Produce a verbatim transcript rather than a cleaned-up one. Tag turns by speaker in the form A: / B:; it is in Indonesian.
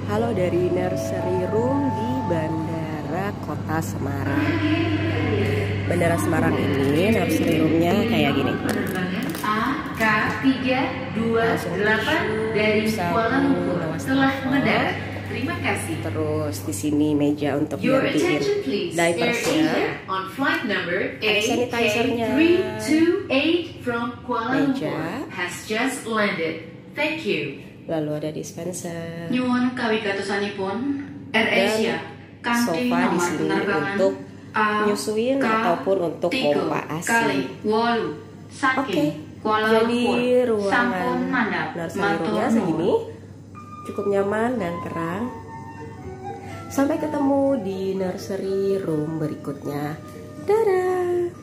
A: Halo dari nursery room di Bandara Kota Semarang. Bandara Semarang ini nursery roomnya kayak gini.
B: A K tiga dua delapan dari Kuala Lumpur telah mendarat. Terima kasih.
A: Terus di sini meja untuk
B: Your
A: gantiin
B: attention please. Air
A: diapersnya.
B: Asia on flight number
A: Ada
B: A K
A: sanitizernya.
B: three two eight from Kuala
A: Meja.
B: Lumpur has just landed. Thank you.
A: Lalu ada dispenser.
B: Nyuwun kawigatosanipun Air Asia kanthi
A: sofa di
B: nomor
A: sini
B: penerbangan
A: untuk
B: A
A: nyusuin
B: K
A: ataupun untuk
B: tiga
A: pompa A S I.
B: kali wolu saking
A: Oke,
B: Kuala
A: jadi
B: Lumpur sampun
A: ruangan
B: mandap.
A: nursery roomnya segini, cukup nyaman dan terang. Sampai ketemu di nursery room berikutnya. Dadah.